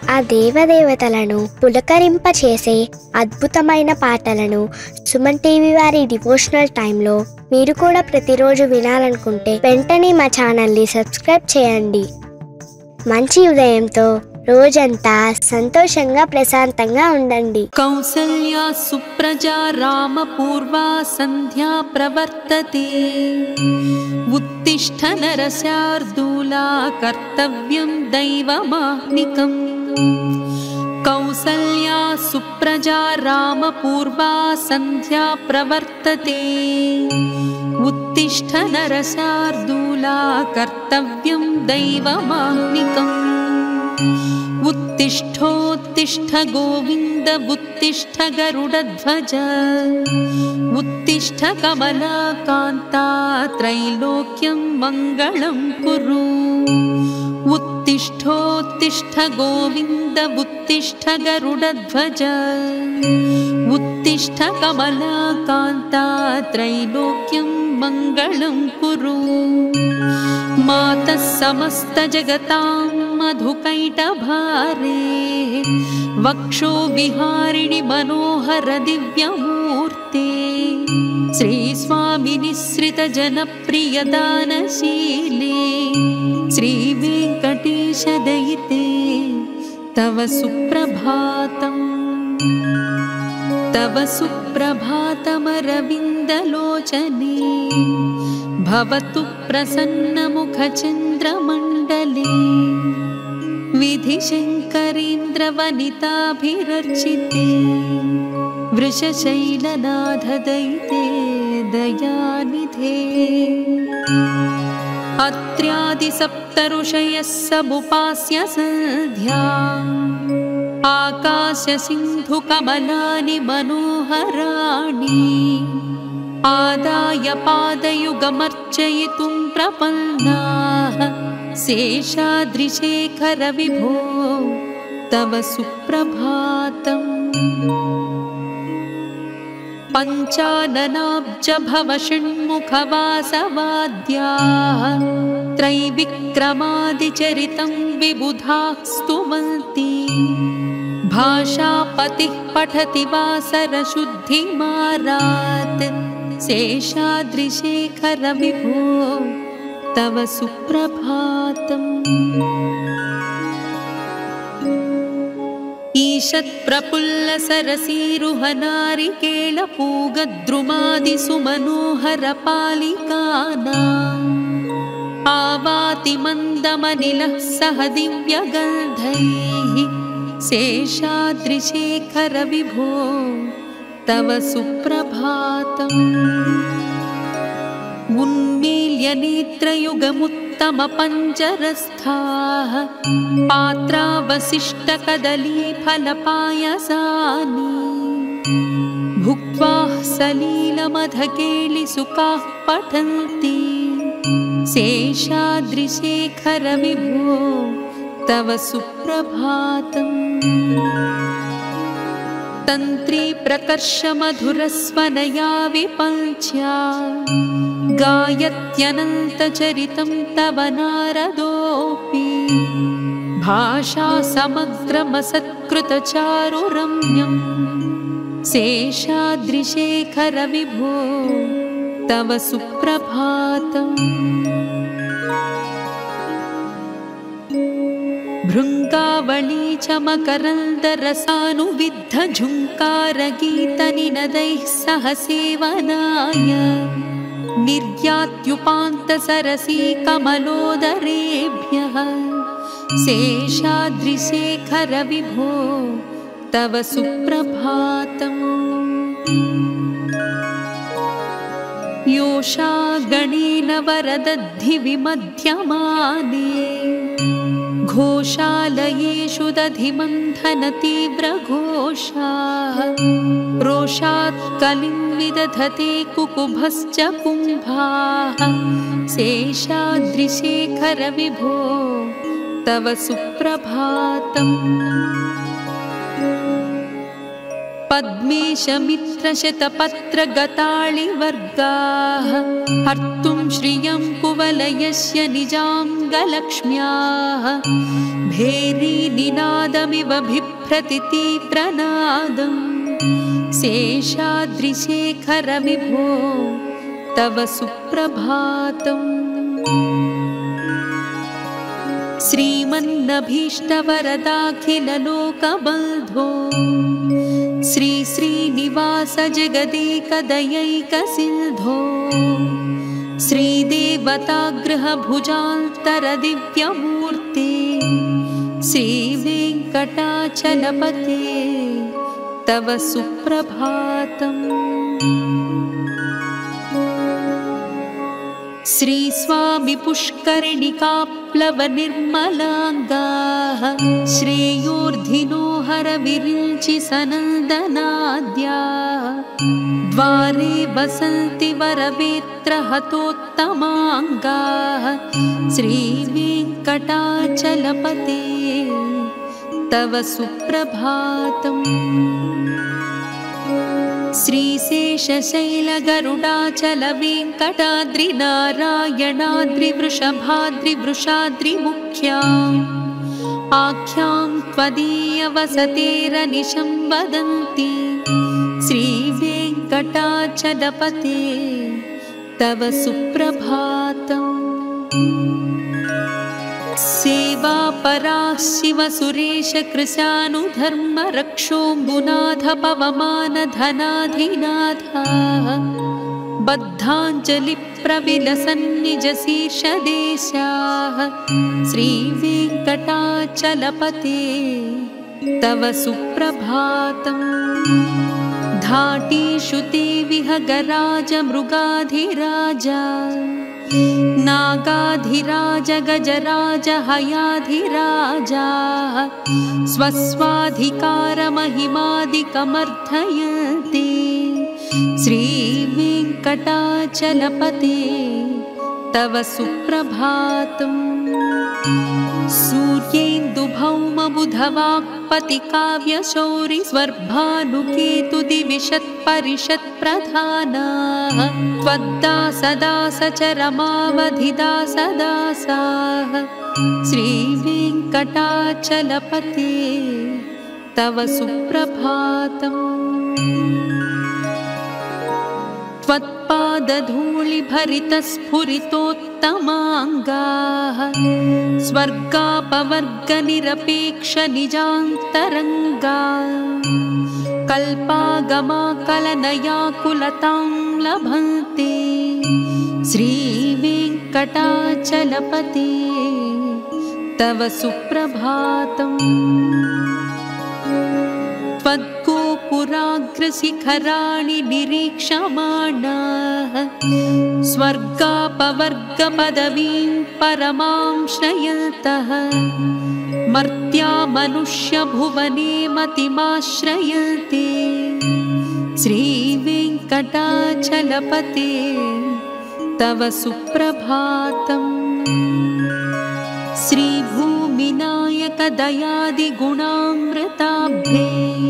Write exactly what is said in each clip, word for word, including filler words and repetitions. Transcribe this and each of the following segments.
ఆ దేవదేవతలను పులకరింపచేసే అద్భుతమైన పాటలను సుమన్ టీవీ వారి డివోషనల్ టైంలో మీరు కూడా ప్రతిరోజు వినాలనుకుంటే వెంటనే మా ఛానల్ని సబ్స్క్రైబ్ చేయండి. మంచి ఉదయంతో రోజంతా సంతోషంగా ప్రశాంతంగా ఉండండి. కౌసల్యా సుప్రజా రామ పూర్వా సంధ్యా ప్రవర్తతే ఉత్తిష్ఠ నరశార్దూలా కర్తవ్యం దైవమాహ్నికం. కౌసల్యా సుప్రజా రామ పూర్వా సంధ్యా ప్రవర్తతే ఉత్తిష్ఠ నరశార్దూలా కర్తవ్యం దైవమాహ్నికం. उत्तिष्ठोत्तिष्ठ गोविन्द उत्तिष्ठ गरुडध्वज उत्तिष्ठ कमलाकान्ता त्रैलोक्यं मङ्गलं कुरु. उत्तिष्ठोत्तिष्ठ गोविन्द उत्तिष्ठ गरुडध्वज उत्तिष्ठ कमलाकान्ता त्रैलोक्यं मङ्गलं कुरु. मातः समस्त जगतां मधुकैटभारे वक्षो विहारिणि मनोहर दिव्यमूर्ते श्री स्वामी निःसृत जनप्रिय दानशीले श्री वेंकटेश दयिते तव सुप्रभातम्. तव सुप्रभातमरविन्दलोचने भवतु प्रसन्नमुखचन्द्रमण्डले विधिशङ्करीन्द्रवनिताभिरर्चिते वृषशैलनाथदयिते दयानिधे. अत्र्यादिसप्तऋषयः समुपास्य सन्ध्या आकाशसिन्धुकमलानि मनोहराणि आदाय पादयुगमर्चयितुं प्रपन्नाः शेषाद्रिशेखर विभो तव सुप्रभातम्. पञ्चाननाब्ज भव षण्मुखवासवाद्याः त्रैविक्रमादिचरितं विबुधाः स्तुवन्ति. भाषापतिः पठति वासरशुद्धिमारात् शेषाद्रिशेखर विभो तव सुप्रभातम्. ईषत्प्रफुल्लसरसीरुहनारिकेलपूगद्रुमादिसुमनोहरपालिकानाम् आवाति मन्दमनिलः सह दिव्यगन्धैः शेषाद्रिशेखर विभो तव सुप्रभातम्. उन्मील्य नेत्रयुगमुत्तमपञ्जरस्थाः पात्रावशिष्टकदलीफलपायसानि भुक्त्वा सलीलमधकेलिसुखाः पठन्ति शेषाद्रिशेखर विभो तव सुप्रभातम्. तन्त्री प्रकर्ष मधुरस्वनया विपञ्च्या गायत्यनन्तचरितं तव नारदोऽपि भाषा समग्रमसत्कृतचारुरम्यं शेषाद्रिशेखर विभो तव सुप्रभातम्. भृङ्गावळी च मकरन्दरसानुविद्ध झुङ्कारगीतनिनदैः सह सेवनाय निर्यात्युपान्तसरसी कमलोदरेभ्यः शेषाद्रिशेखर विभो तव सुप्रभातम्. योषा गणेन वरदद्धि विमध्यमाने घोषालयेषु दधिमन्थनतीव्रघोषाः रोषात् कलिं विदधते कुकुभश्च कुम्भाः शेषाद्रिशेखर विभो तव सुप्रभातम्. पद्मेशमित्रशतपत्रगताळिवर्गाः हर्तुं श्रियं कुवलयस्य निजाङ्गलक्ष्म्याः भेरी निनादमिव बिभ्रति तीव्रनादं शेषाद्रिशेखर विभो तव सुप्रभातम्। श्रीमन्नभीष्टवरदाखिललोकबन्धो श्री श्रीनिवास जगदेकदयैकसिन्धो श्रीदेवतागृहभुजान्तरदिव्यमूर्ते श्रीवेङ्कटाचलपते तव सुप्रभातम्। श्री स्वामी पुष्करिणिकाप्लवनिर्मलाङ्गाः श्रेयोर्धिनो हरविरिञ्चि सनन्दनाद्याः द्वारे वसन्ति वरवेत्रहतोत्तमाङ्गाः श्रीवेङ्कटाचलपते तव सुप्रभातम्। श्रीशेषशैलगरुडाचलवेङ्कटाद्रिनारायणाद्रिवृषभाद्रिवृषाद्रिमुख्याम् आख्यां त्वदीयवसतेरनिशं वदन्ति श्रीवेङ्कटाचलपते तव सुप्रभातम्। सेवापराः शिवसुरेश कृशानुधर्मरक्षोऽम्बुनाथ पवमानधनाधिनाथाः बद्धाञ्जलिप्रविलसन्निजशीर्षदेशाः श्रीवेङ्कटाचलपते तव सुप्रभातम्। धाटीषु ते विहगराजमृगाधिराजा नागाधिराज गजराज हयाधिराजाः स्वस्वाधिकारमहिमादिकमर्थयन्ति श्रीवेङ्कटाचलपते तव सुप्रभातम्। सूर्येन्दुभौमबुधवाक्पतिकाव्यशौरिस्वर्भानुकेतुदिविशत्परिषत्प्रधानाः त्वद्दासदासचरमावधिदासदासाः श्रीवेङ्कटाचलपते तव सुप्रभातम्। त्वत्पादधूलिभरितस्फुरितोत्तमाङ्गाः स्वर्गापवर्गनिरपेक्षनिजान्तरङ्गा कल्पागमाकलनयाकुलतां लभन्ते श्रीवेङ्कटाचलपते तव सुप्रभातम्। त्वद्गोपुराग्रशिखराणि निरीक्षमाणाः स्वर्गापवर्गपदवीं परमां श्रयन्तः मर्त्या मनुष्यभुवने मतिमाश्रयन्ते श्रीवेङ्कटाचलपते तव सुप्रभातम्। श्रीभूमिनायकदयादिगुणामृताब्धे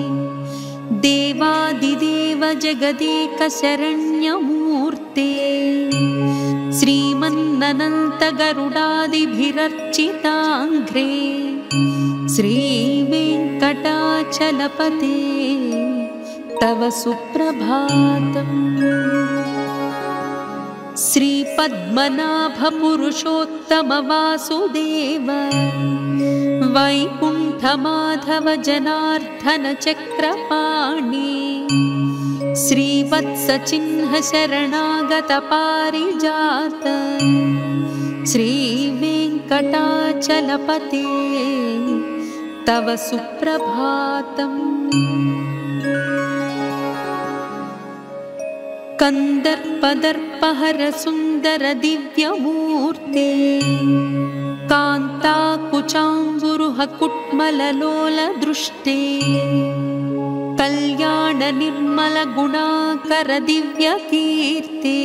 देवादिदेव जगदेकशरण्यमूर्ते श्रीमन्ननन्तगरुडादिभिरर्चिताङ्घ्रे श्रीवेङ्कटाचलपते तव सुप्रभातम्। श्रीपद्मनाभपुरुषोत्तमवासुदेव वैकुण्ठमाधव जनार्दन चक्रपाणि श्रीवत्सचिह्न शरणागत पारिजात श्रीवेङ्कटाचलपते तव सुप्रभातम्। कन्दर्पदर्पहर सुन्दर दिव्यमूर्ते कान्ताकुचाम्बुरुह कुट्मललोल दृष्टे कल्याण निर्मल गुणाकर दिव्यकीर्ते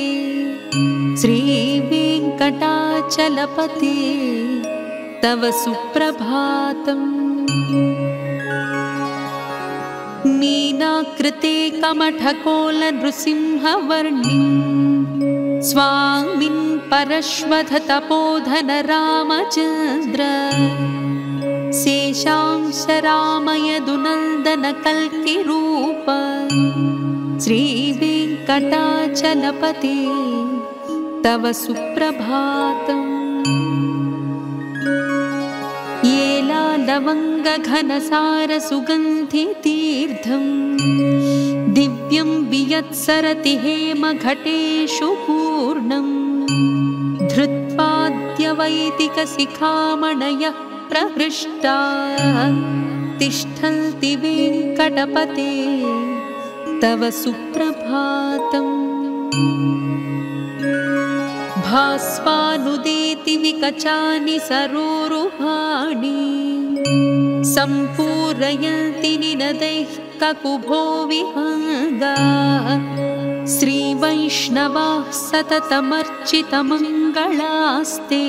श्रीवेङ्कटाचलपते तव सुप्रभातम्। मीनाकृते कमठकोल नृसिंहवर्णि स्वामिन् परश्वथ तपोधन रामचन्द्र शेषांश रामयदुनन्दनकल्किरूप श्रीवेङ्कटाचलपते तव सुप्रभातम्। येलालवङ्गघनसारसुगन्धितीर्थम् दिव्यं वियत्सरति हेमघटेषु पूर्णम् धृत्वाद्यवैदिकशिखामणयः प्रहृष्टाः तिष्ठन्ति वेङ्कटपते तव सुप्रभातम्। भास्वानुदेति विकचानि सरोरुहाणि सम्पूरयन्ति निनदैः ककुभो विहङ्गाः श्रीवैष्णवाः सततमर्चितमङ्गलास्ते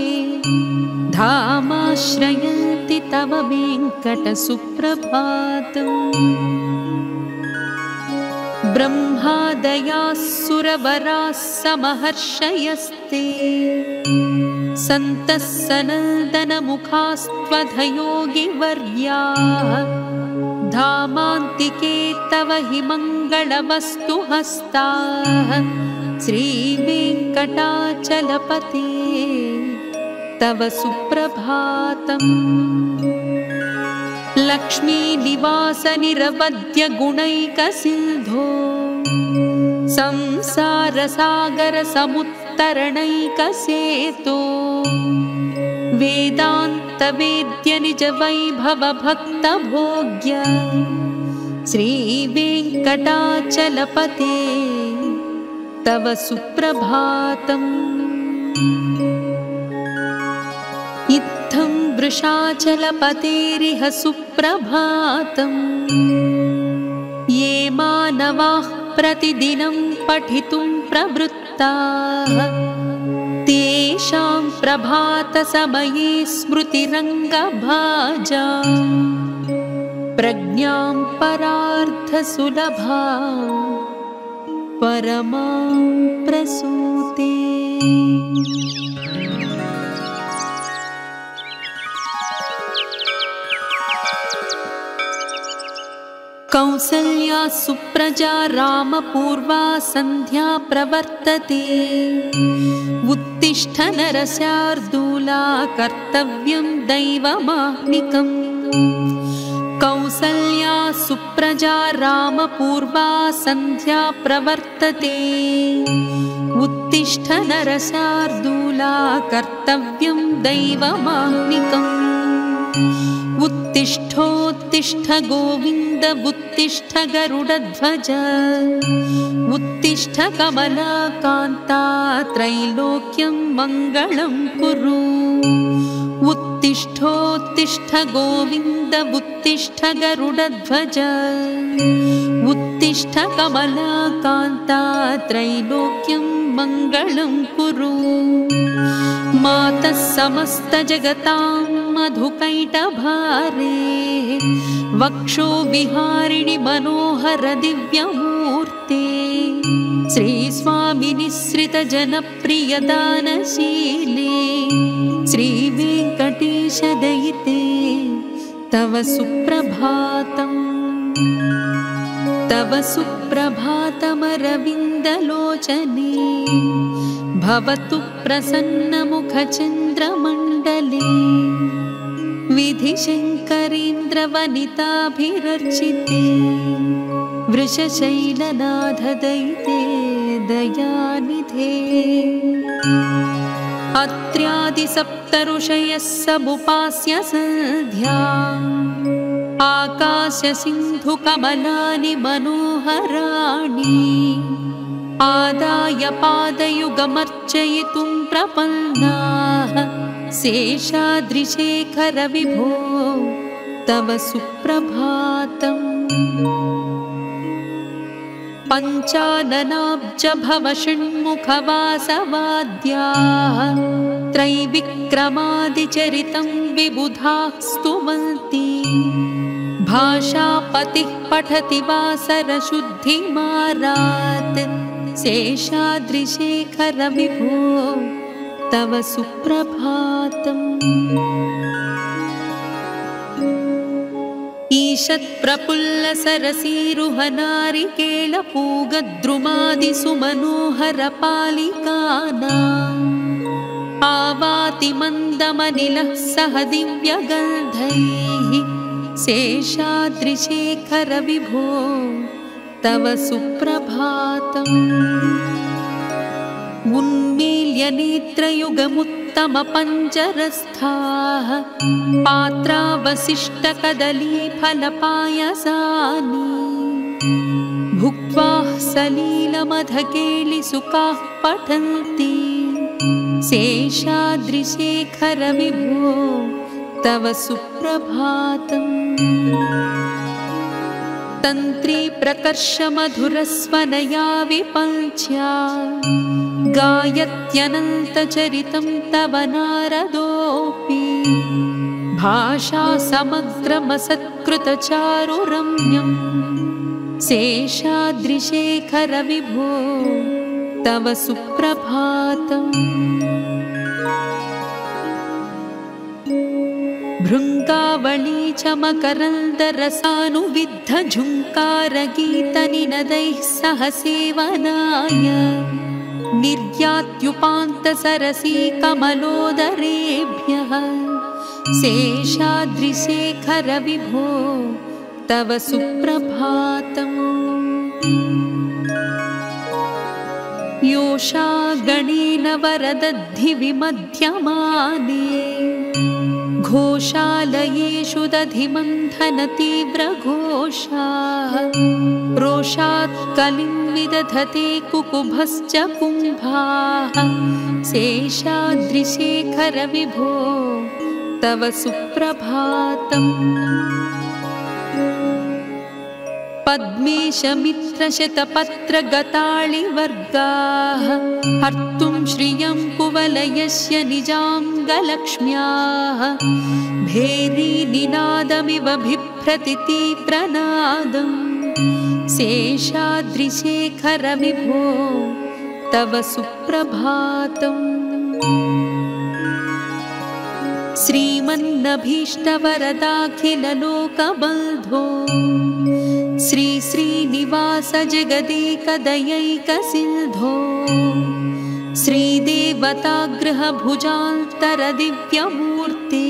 धामाश्रयन्ति तव वेङ्कटसुप्रभातम्। ब्रह्मादयाः सुरवराः समहर्षयस्ते सन्तः सनन्दनमुखास्त्वधयोगिवर्याः धामान्तिके तव हि मङ्गलवस्तुहस्ताः श्रीवेङ्कटाचलपते तव सुप्रभातम्। लक्ष्मीनिवासनिरवद्यगुणैकसिन्धो संसारसागरसमुत्तरणैकसेतो वेदान्तवेद्यनिजवैभवभक्तभोग्य श्रीवेङ्कटाचलपते तव सुप्रभातम्। इत्थं वृषाचलपतेरिह सुप्रभातम्। ये मानवाः प्रतिदिनं पठितुं प्रवृत्ताः तेषां प्रभातसमये स्मृतिरङ्गभाजा प्रज्ञां परार्थसुलभा परमां प्रसूते। कौसल्या सुप्रजा रामपूर्वा सन्ध्या प्रवर्तते उत्तिष्ठ नरशार्दूला कर्तव्यं दैवमाह्निकम्। कौसल्या सुप्रजा रामपूर्वा सन्ध्या प्रवर्तते उत्तिष्ठ नरशार्दूला कर्तव्यं दैवमाह्निकम्। उत्तिष्ठोत्तिष्ठ गोविन्द उत्तिष्ठ गरुडध्वज उत्तिष्ठ कमलाकान्ता त्रैलोक्यं मङ्गलं कुरु। उत्तिष्ठोत्तिष्ठ गोविन्द उत्तिष्ठ गरुडध्वज उत्तिष्ठ कमलाकान्ता त्रैलोक्यं मङ्गलं कुरु। मातः समस्तजगतां मधुकैटभारे वक्षो विहारिणि मनोहर दिव्यमूर्ते श्रीस्वामिनिःसृतजनप्रियदानशीले श्रीवेङ्कटेशदयिते तव सुप्रभातम्। तव सुप्रभातमरविन्दलोचने भवतु प्रसन्नमुखचन्द्रमण्डले विधिशङ्करीन्द्रवनिताभिरर्चिते वृषशैलनाथदयिते दयानिधे। अत्र्यादिसप्तऋषयः समुपास्य सन्ध्या आकाशसिन्धुकमलानि मनोहराणि आदाय पादयुगमर्चयितुं प्रपन्नाः शेषाद्रिशेखर विभो तव सुप्रभातम्। पञ्चाननाब्ज भव षण्मुखवासवाद्याः त्रैविक्रमादिचरितं विबुधाः स्तुवन्ति भाषापतिः पठति वासरशुद्धिमारात् शेषाद्रिशेखर विभो तव सुप्रभातम्। ईषत्प्रफुल्लसरसीरुहनारिकेलपूगद्रुमादिसुमनोहरपालिकानाम् आवाति मन्दमनिलः सह दिव्यगन्धैः शेषाद्रिशेखर विभो तव सुप्रभातम्। उन्मील्य नेत्रयुगमुत्तमपञ्जरस्थाः पात्रावशिष्टकदलीफलपायसानि भुक्त्वा सलीलमधकेलिसुखाः पठन्ति शेषाद्रिशेखर विभो तव सुप्रभातम्। तन्त्री प्रकर्षमधुरस्वनया विपञ्च्या गायत्यनन्तचरितं तव नारदोऽपि भाषा समग्रमसत्कृतचारुरम्यं शेषाद्रिशेखर विभो तव सुप्रभातम्। भृङ्गावळी च मकरन्दरसानुविद्धझुङ्कारगीतनिनदैः सह सेवनाय निर्यात्युपान्तसरसी कमलोदरेभ्यः शेषाद्रिशेखर विभो तव सुप्रभातम्। योषा गणेन वरदद्धि विमध्यमाने घोषालयेषु दधिमन्थनतीव्रघोषाः रोषात् कलिं विदधते कुकुभश्च कुम्भाः शेषाद्रिशेखर विभो तव सुप्रभातम्। पद्मेशमित्रशतपत्रगताळिवर्गाः हर्तुं श्रियं कुवलयस्य निजाङ्गलक्ष्म्याः भेरीनिनादमिव बिभ्रति तीव्रनादं शेषाद्रिशेखर विभो तव सुप्रभातम्। श्रीमन्नभीष्टवरदाखिललोकबन्धो श्री श्रीनिवास जगदेकदयैकसिन्धो श्रीदेवतागृहभुजान्तरदिव्यमूर्ते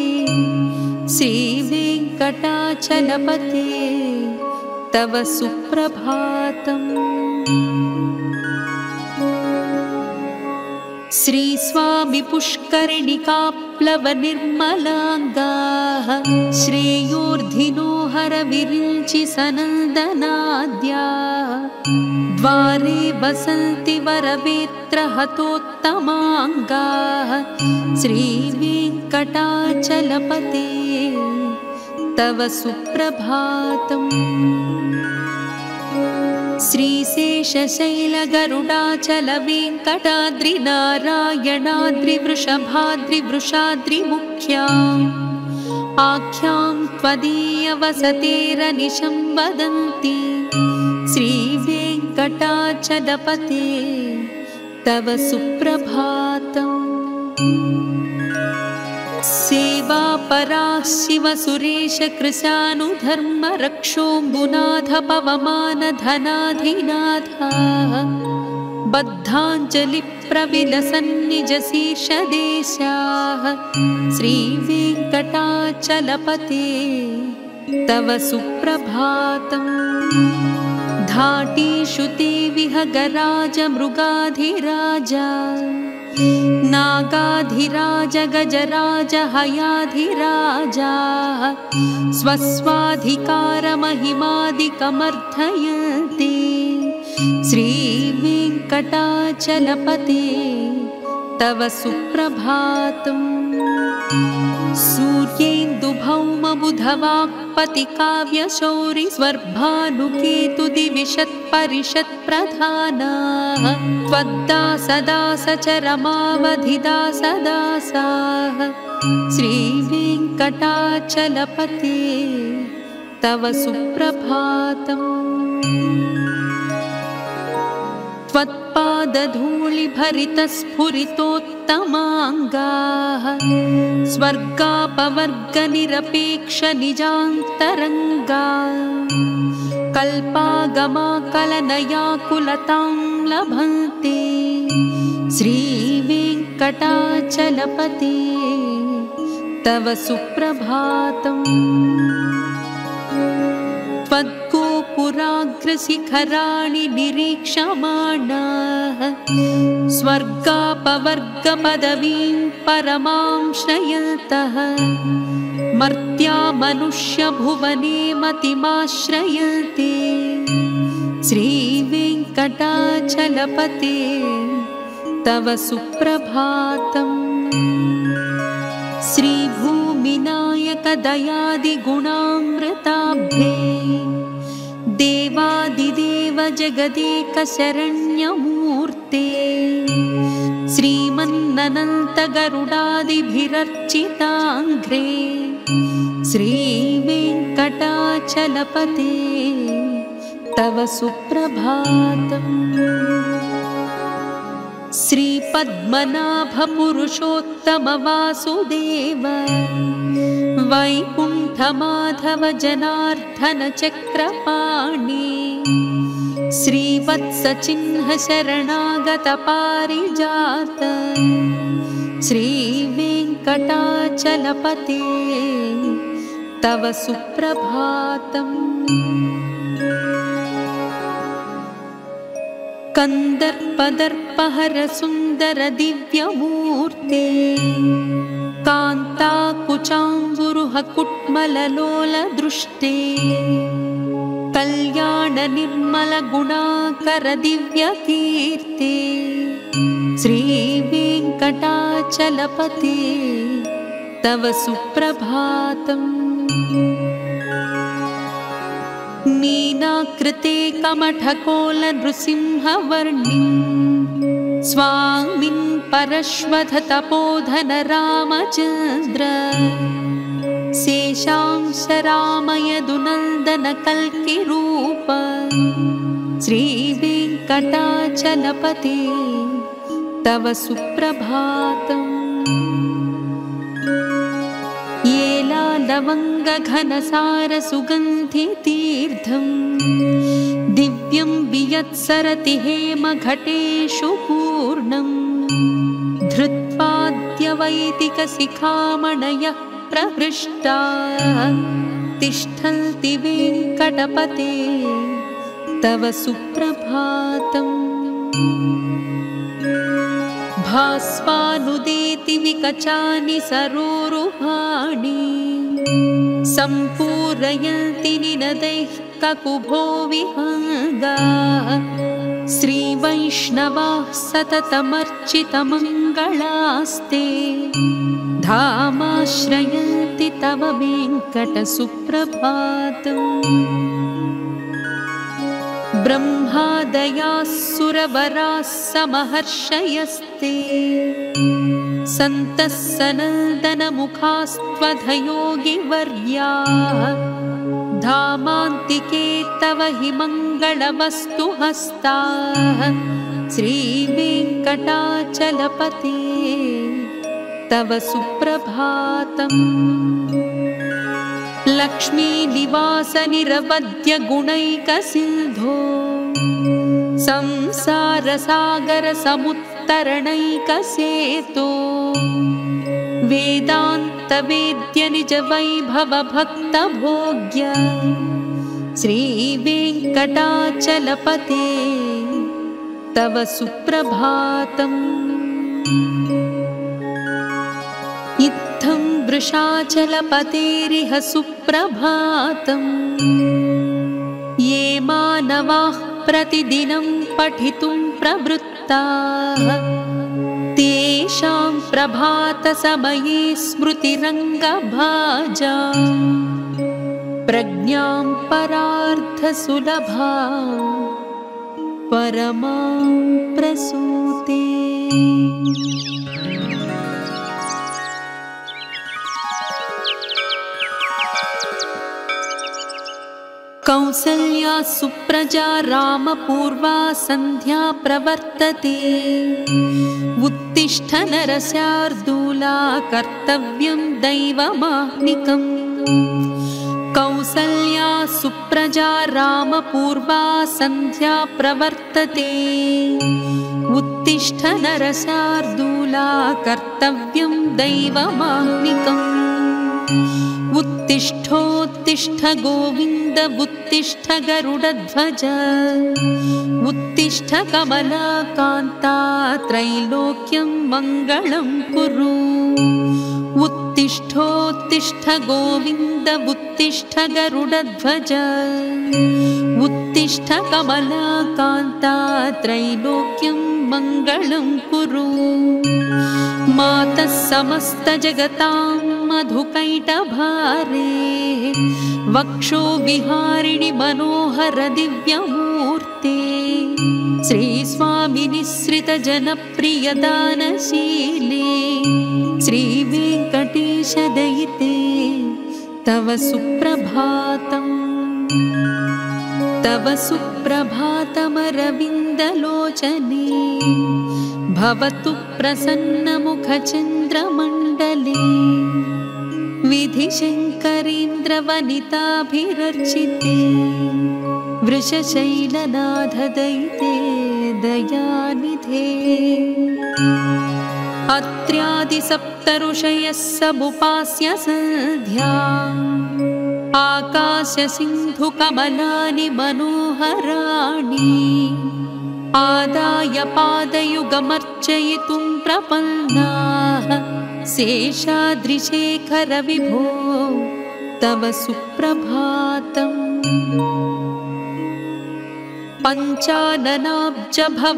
श्रीवेङ्कटाचलपते तव सुप्रभातम्। श्रीस्वामि पुष्करिणिकाप्लवनिर्मलाङ्गाः श्रेयोर्धिनो हरविरिञ्चि सनन्दनाद्याः द्वारे वसन्ति वरवेत्रहतोत्तमाङ्गाः श्रीवेङ्कटाचलपते तव सुप्रभातम्। श्रीशेषशैलगरुडाचलवेङ्कटाद्रिनारायणाद्रिवृषभाद्रिवृषाद्रिमुख्याम् आख्यां त्वदीयवसतेरनिशं वदन्ति श्रीवेङ्कटाचलपते तव सुप्रभातम्। सेवापराः शिवसुरेशकृशानुधर्मरक्षोऽम्बुनाथ पवमानधनाधिनाथाः बद्धाञ्जलिप्रविलसन्निजशीर्षदेशाः श्रीवेङ्कटाचलपते तव सुप्रभातम्। धाटीषु ते विहगराजमृगाधिराजा नागाधिराज गजराज हयाधिराजाः स्वस्वाधिकारमहिमादिकमर्थयन्ति श्रीवेङ्कटाचलपते तव सुप्रभातम्। सूर्येन्दुभौमबुधवाक्पतिकाव्यशौरिस्वर्भानुकेतुदिविशत्परिषत्प्रधानाः त्वद्दासदासचरमावधिदासदासाः श्रीवेङ्कटाचलपते तव सुप्रभातम्। त्वत्पाद पादधूलिभरितस्फुरितोत्तमाङ्गाः स्वर्गापवर्गनिरपेक्षनिजान्तरङ्गा कल्पागमाकलनयाकुलतां लभन्ते श्रीवेङ्कटाचलपते तव सुप्रभातम्। त्वद्गोपुराग्रशिखराणि निरीक्षमाणाः स्वर्गापवर्गपदवीं परमां श्रयन्तः मर्त्या मनुष्यभुवने मतिमाश्रयन्ते श्रीवेङ्कटाचलपते तव सुप्रभातम्। श्रीभूमिनायकदयादिगुणामृताब्धे देवादिदेव जगदेकशरण्यमूर्ते श्रीमन्ननन्तगरुडादिभिरर्चिताङ्घ्रे श्रीवेङ्कटाचलपते तव सुप्रभातम्। श्रीपद्मनाभपुरुषोत्तमवासुदेव वैकुण्ठमाधव जनार्दन चक्रपाणि श्रीवत्सचिह्न शरणागत पारिजात श्रीवेङ्कटाचलपते तव सुप्रभातम्। कन्दर्पदर्पहर सुन्दर दिव्यमूर्ते कान्ताकुचाम्बुरुह कुट्मललोल दृष्टे कल्याण निर्मल गुणाकर दिव्यकीर्ते श्रीवेङ्कटाचलपते तव सुप्रभातम्। मीनाकृते कमठकोल नृसिंहवर्णिं स्वामिन् परश्वथ तपोधन रामचन्द्र शेषांश रामयदुनन्दन कल्किरूप श्रीवेङ्कटाचलपते तव सुप्रभातम्। लवङ्गघनसार सुगन्धितीर्थं दिव्यं वियत्सरति हेमघटेषु पूर्णं धृत्वाद्यवैदिकशिखामणयः प्रहृष्टाः तिष्ठन्ति वेङ्कटपते तव सुप्रभातम्। भास्वानुदेति विकचानि सरोरुहाणि सम्पूरयन्ति निनदैः ककुभो विहङ्गाः श्रीवैष्णवाः सततमर्चितमङ्गलास्ते धामाश्रयन्ति तव वेङ्कटसुप्रभातम्। ब्रह्मादयाः सुरवराः समहर्षयस्ते सन्तः सनन्दनमुखास्त्वधयोगिवर्याः धामान्तिके तव हि मङ्गलवस्तुहस्ताः श्रीवेङ्कटाचलपते तव सुप्रभातम्। लक्ष्मीनिवास निरवध्य गुणैकसिन्धो संसारसागर समुत्तरणैकसेतो वेदान्त वेद्य निज वैभव भक्त भोग्य श्रीवेङ्कटाचलपते तव सुप्रभातम्। इत्थं वृषाचलपतेरिह सुप्रभातम्। ये मानवाः प्रतिदिनं पठितुं प्रवृत्ताः तेषां प्रभातसमये स्मृतिरङ्गभाजा प्रज्ञां परार्थसुलभा परमां प्रसूते। कौसल्या सुप्रजा रामपूर्वा सन्ध्या प्रवर्तते उत्तिष्ठ नरशार्दूला कर्तव्यं दैवमाह्निकम् कौसल्या सुप्रजा रामपूर्वा सन्ध्या प्रवर्तते उत्तिष्ठ नरशार्दूला कर्तव्यं दैवमाह्निकम् उत्तिष्ठोत्तिष्ठ गोविन्द उत्तिष्ठ गरुडध्वज उत्तिष्ठ कमलाकान्ता त्रैलोक्यं मङ्गलं कुरु उत्तिष्ठोत्तिष्ठ गोविन्द उत्तिष्ठ गरुडध्वज उत्तिष्ठ कमलाकान्ता त्रैलोक्यं मङ्गलं कुरु मातः समस्तजगतां मधुकैटभारे वक्षो विहारिणि मनोहर दिव्यमूर्ते श्रीस्वामिनिःसृतजनप्रियदानशीले श्रीवेङ्कटेशदयिते तव सुप्रभातम् तव सुप्रभातमरविन्दलोचने भवतु प्रसन्नमुखचन्द्रमण्डले विधिशङ्करेन्द्रवनिताभिरर्चिते वृषशैलनाथदयिते दयानिधे अत्र्यादिसप्तऋषयः समुपास्य सन्ध्या आकाशसिन्धुकमलानि मनोहराणि आदाय पादयुगमर्चयितुं प्रपन्नाः शेषाद्रिशेखर विभो तव सुप्रभातम् पञ्चाननाब्ज भव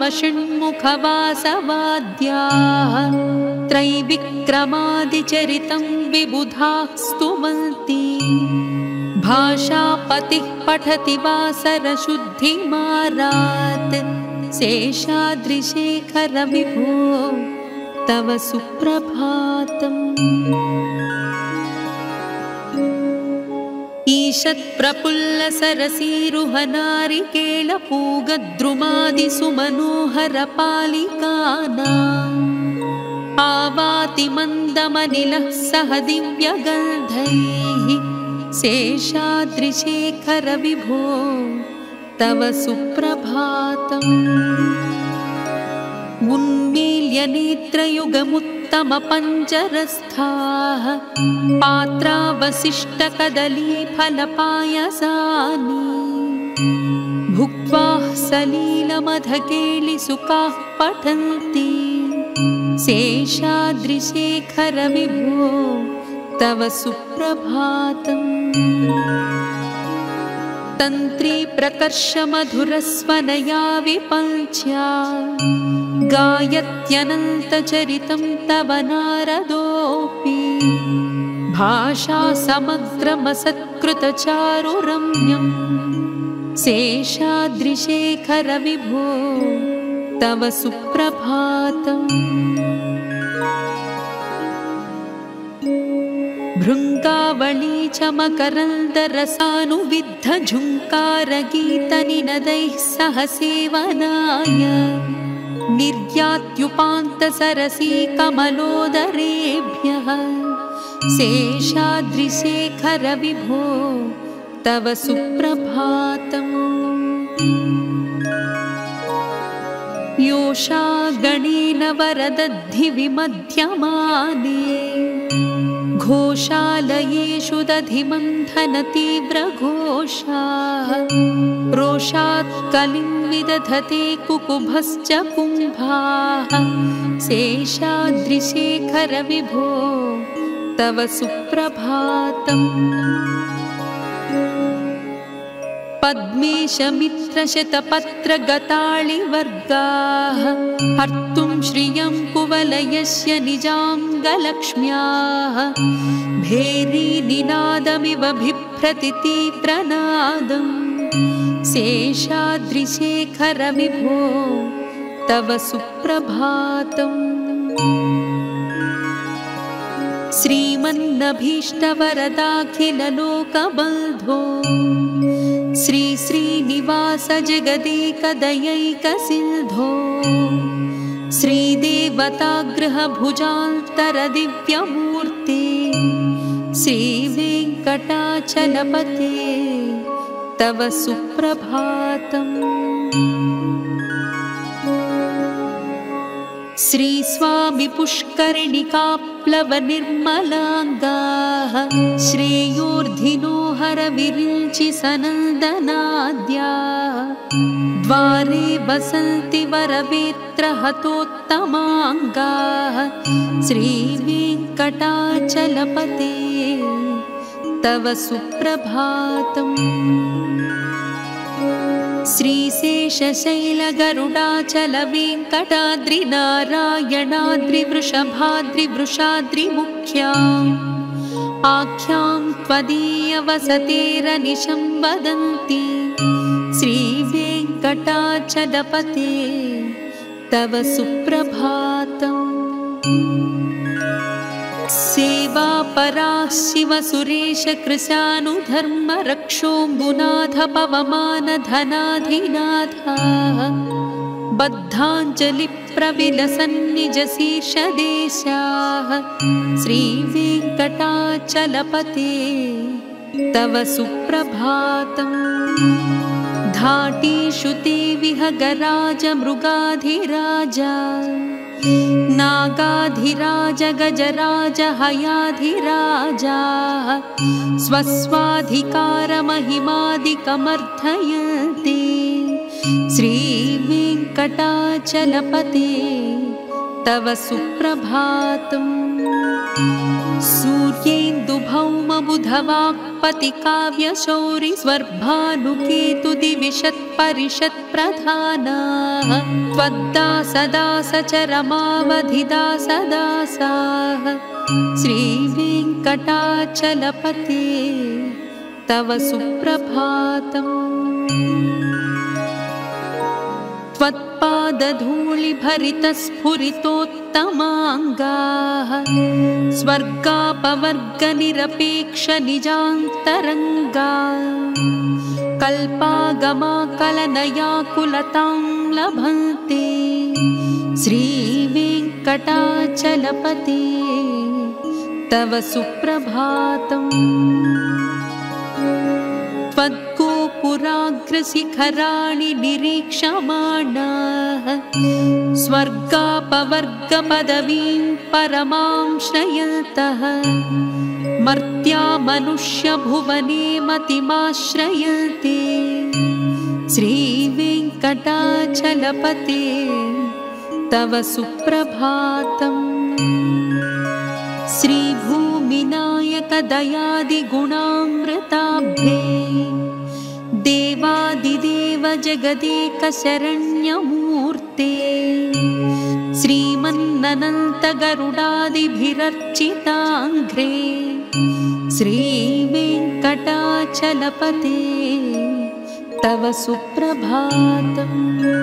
षण्मुखवासवाद्याः त्रैविक्रमादिचरितं विबुधाः स्तुवन्ति भाषापतिः पठति वासरशुद्धिमारात् शेषाद्रिशेखर विभो तव सुप्रभातम् ईषत्प्रफुल्लसरसीरुहनारिकेलपूगद्रुमादिसुमनोहरपालिकानाम् आवाति मन्दमनिलः सह दिव्यगन्धैः शेषाद्रिशेखर विभो तव सुप्रभातम् उन्मील्य नेत्रयुगमुत्तमपञ्जरस्थाः पात्रावशिष्टकदलीफलपायसानि भुक्त्वा सलीलमधकेलिसुखाः पठन्ति शेषाद्रिशेखर विभो तव सुप्रभातम् तन्त्री प्रकर्षमधुरस्वनया विपञ्च्या गायत्यनन्तचरितं तव नारदोऽपि भाषा समग्रमसत्कृतचारुरम्यं शेषाद्रिशेखर विभो तव सुप्रभातम् भृङ्गावळी च मकरन्दरसानुविद्धझुङ्कारगीतनिनदैः सह सेवनाय निर्यात्युपान्तसरसी कमलोदरेभ्यः शेषाद्रिशेखर विभो तव सुप्रभातम् योषा गणेन वरदद्धि विमध्यमाने घोषालयेषु दधिमन्थनतीव्रघोषाः रोषात् कलिं विदधते कुकुभश्च कुम्भाः शेषाद्रिशेखर विभो तव सुप्रभातम् पद्मेशमित्रशतपत्रगताळिवर्गाः हर्तुं श्रियं कुवलयस्य निजाङ्गलक्ष्म्याः भेरीनिनादमिव बिभ्रति तीव्रनादं शेषाद्रिशेखर विभो तव सुप्रभातम् श्रीमन्नभीष्टवरदाखिललोकबन्धो श्री श्रीनिवास जगदेकदयैकसिन्धो श्रीदेवतागृहभुजान्तरदिव्यमूर्ते श्रीवेङ्कटाचलपते तव सुप्रभातम्। श्री स्वामी पुष्करिणिकाप्लवनिर्मलाङ्गाः श्रेयोर्धिनो हरविरिञ्चि सनन्दनाद्याः द्वारे वसन्ति वरवेत्रहतोत्तमाङ्गाः श्रीवेङ्कटाचलपते तव सुप्रभातम्। श्रीशेषशैलगरुडाचलवेङ्कटाद्रिनारायणाद्रिवृषभाद्रिवृषाद्रिमुख्याम् आख्यां त्वदीयवसतेरनिशं वदन्ति श्रीवेङ्कटाचलपते तव सुप्रभातम्। सेवापराः शिवसुरेशकृशानुधर्मरक्षोऽम्बुनाथ पवमानधनाधिनाथाः बद्धाञ्जलिप्रविलसन्निजशीर्षदेशाः श्रीवेङ्कटाचलपते तव सुप्रभातम्। धाटीषु ते विहगराज मृगाधिराजा नागाधिराज गजराज हयाधिराजाः स्वस्वाधिकारमहिमादिकमर्थयन्ति श्रीवेङ्कटाचलपते तव सुप्रभातम्। सूर्येन्दुभौमबुधवाक्पतिकाव्यशौरि स्वर्भानुकेतुदिविशत्परिषत्प्रधानाः त्वद्दासदासचरमावधिदासदासाः श्रीवेङ्कटाचलपते तव सुप्रभातम्। त्वत्पादधूलिभरितस्फुरितोत्तमाङ्गाः स्वर्गापवर्गनिरपेक्षनिजान्तरङ्गाः कल्पागमाकलनयाकुलतां लभन्ते श्रीवेङ्कटाचलपते तव सुप्रभातम्। त्वद्गोपुराग्रशिखराणि निरीक्षमाणाः स्वर्गापवर्गपदवीं परमां श्रयन्तः मर्त्या मनुष्यभुवने मतिमाश्रयन्ते श्रीवेङ्कटाचलपते तव सुप्रभातम्। श्रीभूमिनायकदयादिगुणामृताब्धे देवादिदेव जगदेकशरण्यमूर्ते श्रीमन्ननन्तगरुडादिभिरर्चिताङ्घ्रे श्रीवेङ्कटाचलपते तव सुप्रभातम्।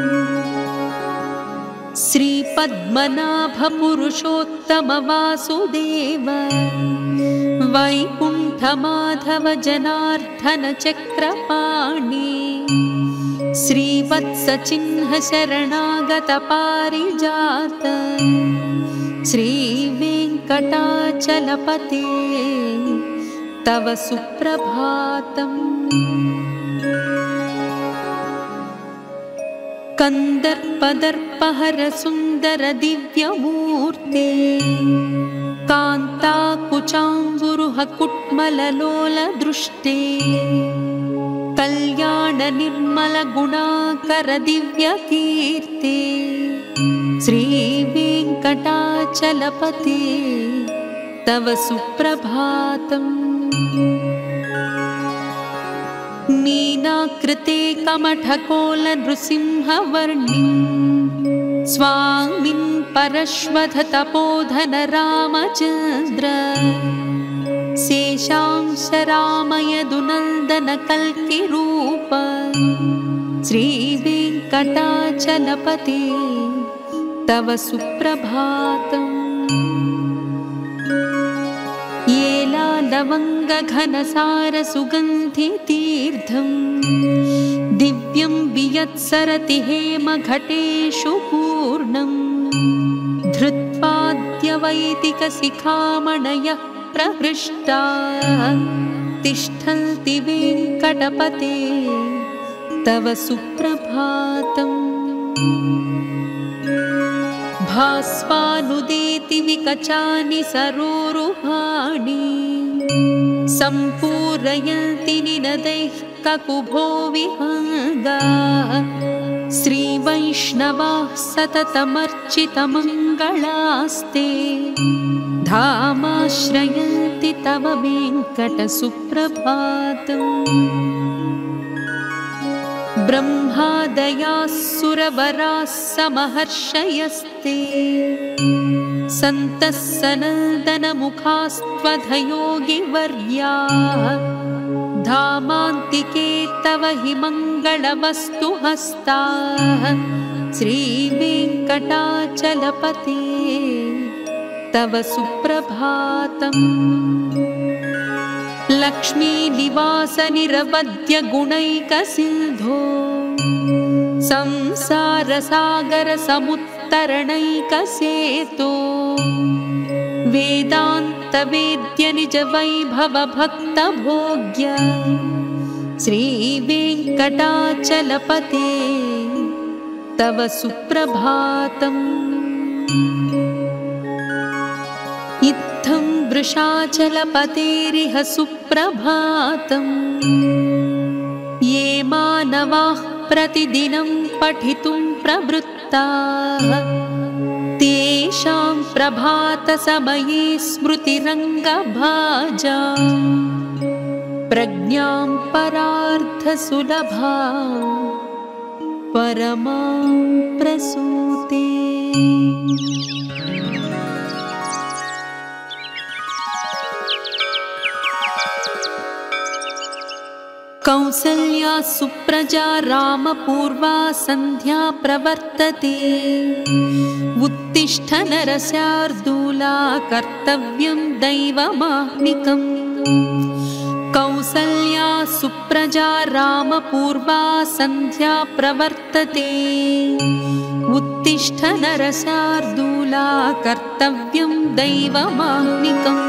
श्रीपद्मनाभपुरुषोत्तमवासुदेव वैकुण्ठमाधव जनार्दन चक्रपाणि श्रीवत्सचिह्न शरणागत पारिजात श्रीवेङ्कटाचलपते तव सुप्रभातम्। कंदर्पदर्पहर सुंदर दिव्यमूर्ते कान्ताकुचाम्बुरुह कुट्मललोल दृष्टे कल्याण निर्मल गुणाकर दिव्य कीर्ते श्रीवेङ्कटाचलपते तव सुप्रभातम्। मीनाकृते कमठकोल नृसिंहवर्णिं स्वामिन् परश्वथ तपोधन रामचन्द्र शेषांश रामयदुनन्दन कल्किरूप श्रीवेङ्कटाचलपते तव सुप्रभातम्। लवङ्गघनसारसुगन्धितीर्थं दिव्यं वियत्सरति हेमघटेषु पूर्णं धृत्वाद्यवैदिकशिखामणयः प्रहृष्टाः तिष्ठन्ति वेङ्कटपते तव सुप्रभातम्। भास्वानुदेति विकचानि सरोरुहाणि सम्पूरयन्ति निनदैः ककुभो विहङ्गाः श्रीवैष्णवाः सततमर्चितमङ्गलास्ते धामाश्रयन्ति तव वेङ्कटसुप्रभातम्। ब्रह्मादयाः सुरवराः समहर्षयस्ते सन्तः सनन्दनमुखास्त्वधयोगिवर्याः धामान्तिके तव हि मङ्गलवस्तु हस्ताः श्रीवेङ्कटाचलपते तव सुप्रभातम्। लक्ष्मीनिवासनिरवद्यगुणैकसिन्धो संसारसागरसमुत्तरणैकसेतो वेदान्तवेद्यनिजवैभवभक्तभोग्य श्रीवेङ्कटाचलपते तव सुप्रभातम्। इत्थं वृषाचलपतेरिह सुप्रभातम्। ये मानवाः प्रतिदिनं पठितुं प्रवृत्ताः तेषां प्रभातसमये स्मृतिरङ्गभाजा प्रज्ञां परार्थसुलभा परमां प्रसूते। कौसल्या सुप्रजा रामपूर्वा सन्ध्या प्रवर्तते उत्तिष्ठ नरशार्दूला कर्तव्यं दैवमाह्निकम्। कौसल्या सुप्रजा रामपूर्वा सन्ध्या प्रवर्तते उत्तिष्ठ नरशार्दूला कर्तव्यं दैवमाह्निकम्।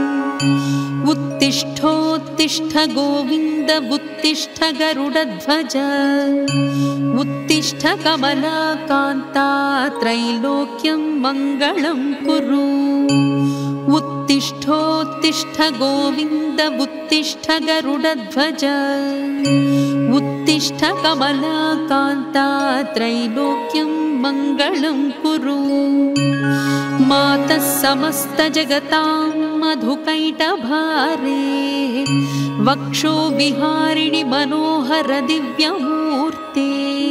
उत्तिष्ठोत्तिष्ठ गोविन्द उत्तिष्ठ गरुडध्वज उत्तिष्ठ कमलाकान्ता त्रैलोक्यं मङ्गलं कुरु। उत्तिष्ठोत्तिष्ठ गोविन्द उत्तिष्ठ गरुडध्वज उत्तिष्ठ कमलाकान्ता त्रैलोक्यं मङ्गलं कुरु। मातः समस्तजगतां मधुकैटभारे वक्षो विहारिणि मनोहर दिव्यमूर्ते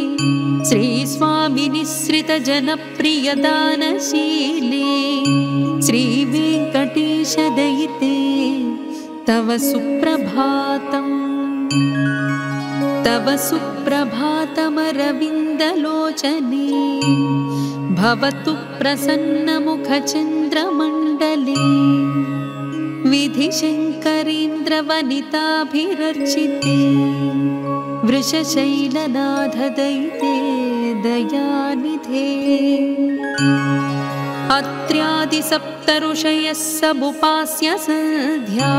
श्रीस्वामिनिःसृतजनप्रियदानशीले श्रीवेङ्कटेशदयिते तव सुप्रभातम्। तव सुप्रभातमरविन्दलोचने भवतु प्रसन्नमुखचन्द्रमण्डले विधिशङ्करेन्द्रवनिताभिरर्चिते वृषशैलनाथदयिते दयानिधे। अत्र्यादिसप्तऋषयः समुपास्य सन्ध्या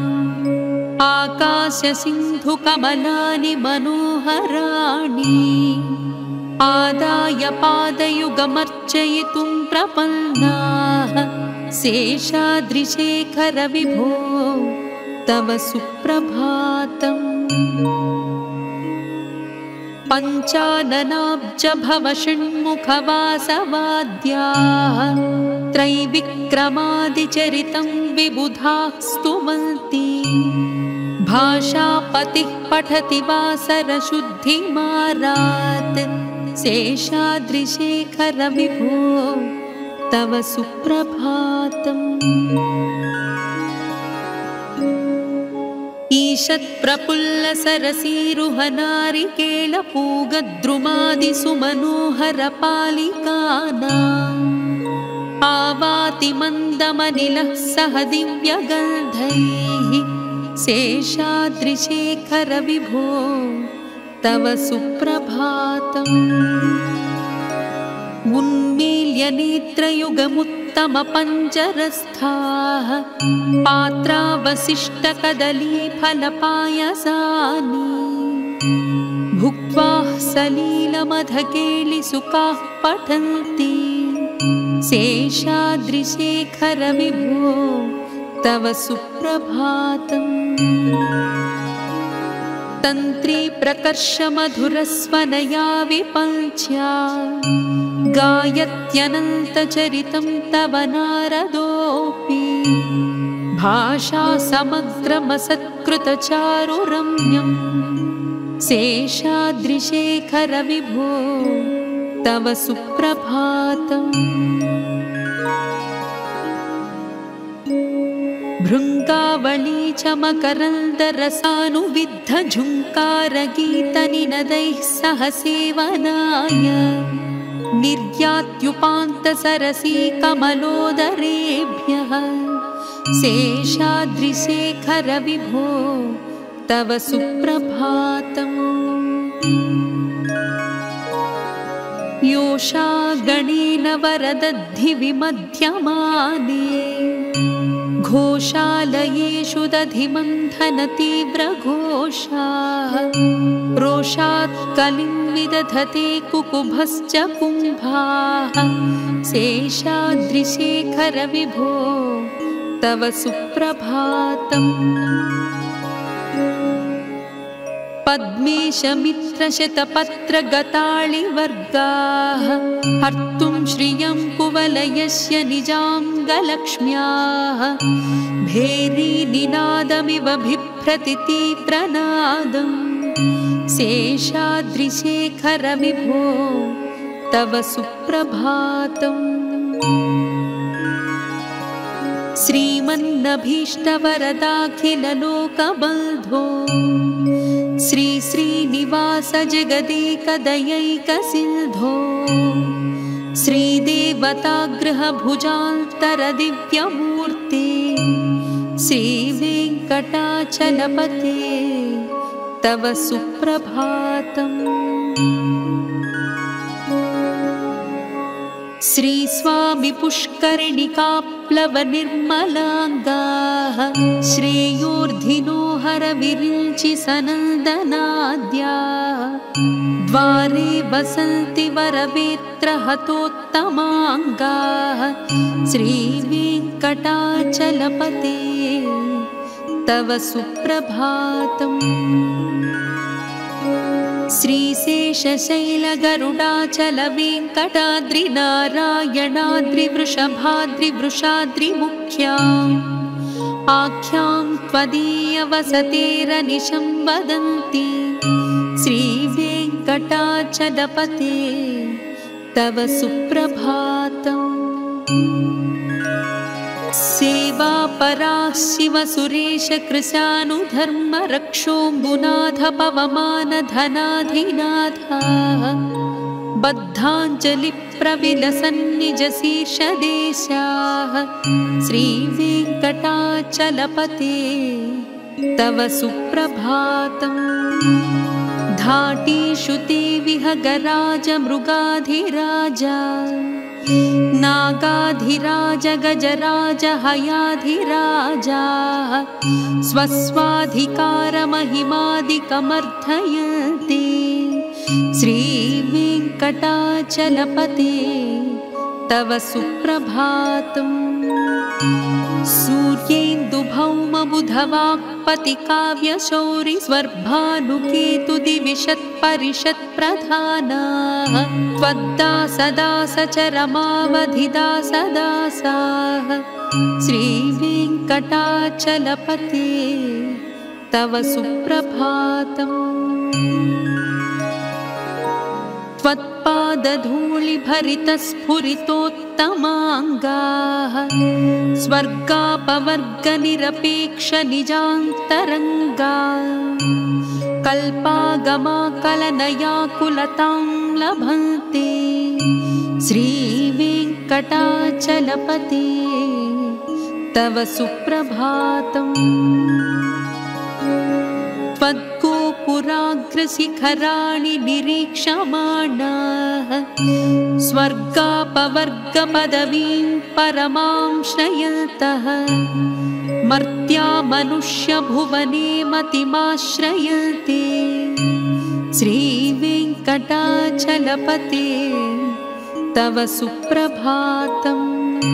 आकाशसिन्धुकमलानि मनोहराणि आदाय पादयुगमर्चयितुं प्रपन्नाः शेषाद्रिशेखर विभो तव सुप्रभातम्। पञ्चाननाब्ज भव षण्मुखवासवाद्याः त्रैविक्रमादिचरितं विबुधाः स्तुवन्ति भाषापतिः पठति वासरशुद्धिमारात् शेषाद्रिशेखर विभो तव सुप्रभातम्। ईषत्प्रफुल्लसरसीरुहनारिकेलपूगद्रुमादिसुमनोहरपालिकानाम् आवाति मन्दमनिलः सह दिव्यगन्धैः शेषाद्रिशेखर विभो तव सुप्रभातम्। उन्मील्य नेत्रयुगमुत्तमपञ्जरस्थाः पात्रावशिष्टकदलीफलपायसानि भुक्त्वा सलीलमधकेलिसुखाः पठन्ति। शेषाद्रिशेखर विभो तव सुप्रभातम्। तन्त्री प्रकर्षमधुरस्वनया विपञ्च्या गायत्यनन्तचरितं तव नारदोऽपि भाषा समग्रमसत्कृतचारुरम्यम्। शेषाद्रिशेखर विभो तव सुप्रभातम्। भृङ्गावली च मकरन्दरसानुविद्धझुङ्कारगीतनिनदैः सह सेवनाय निर्यात्युपान्तसरसी कमलोदरेभ्यः। शेषाद्रिशेखर विभो तव सुप्रभातम्। योषा गणेन वरदद्धि विमध्यमाने घोषालयेषु दधिमन्थनतीव्रघोषाः रोषात् कलिं विदधते कुकुभश्च कुम्भाः। शेषाद्रिशेखर विभो तव सुप्रभातम्। पद्मेशमित्रशतपत्रगताळिवर्गाः हर्तुं श्रियं कुवलयस्य निजाङ्गलक्ष्म्याः भेरीनिनादमिव बिभ्रति तीव्रनादम्। शेषाद्रिशेखर विभो तव सुप्रभातम्। श्रीमन्नभीष्टवरदाखिललोकबन्धो श्री श्रीनिवास जगदेकदयैकसिन्धो श्रीदेवतागृहभुजान्तरदिव्यमूर्ते श्रीवेङ्कटाचलपते तव सुप्रभातम्। श्री स्वामी पुष्करिणिकाप्लवनिर्मलाङ्गाः श्रेयोर्धिनो हरविरिञ्चि सनन्दनाद्याः द्वारे वसन्ति वरवेत्रहतोत्तमाङ्गाः श्रीवेङ्कटाचलपते तव सुप्रभातम्। श्रीशेषशैलगरुडाचलवेङ्कटाद्रिनारायणाद्रिवृषभाद्रिवृषाद्रिमुख्याम् आख्यां त्वदीयवसतेरनिशं वदन्ति श्रीवेङ्कटाचलपते तव सुप्रभातम्। सेवापराः शिवसुरेश कृशानुधर्मरक्षोऽम्बुनाथ पवमानधनाधिनाथाः बद्धाञ्जलिप्रविलसन्निजशीर्षदेशाः श्रीवेङ्कटाचलपते तव सुप्रभातम्। धाटीषु ते विहगराज मृगाधिराजा नागाधिराज गजराज हयाधिराजाः स्वस्वाधिकारमहिमादिकमर्थयन्ति श्रीवेङ्कटाचलपते तव सुप्रभातम्। सूर्येन्दुभौमबुधवाक्पतिकाव्यशौरि स्वर्भानुकेतुदिविशत्परिषत्प्रधानाः त्वद्दासदासचरमावधिदासदासाः श्रीवेङ्कटाचलपते तव सुप्रभातम्। त्वत्पादधूलिभरितस्फुरितोत्तमाङ्गाः स्वर्गापवर्गनिरपेक्षनिजान्तरङ्गा कल्पागमाकलनयाकुलतां लभन्ते श्रीवेङ्कटाचलपते तव सुप्रभातम्। त्वद्गोपुराग्रशिखराणि निरीक्षमाणाः स्वर्गापवर्गपदवीं परमां श्रयन्तः मर्त्या मनुष्यभुवने मतिमाश्रयन्ते श्रीवेङ्कटाचलपते तव सुप्रभातम्।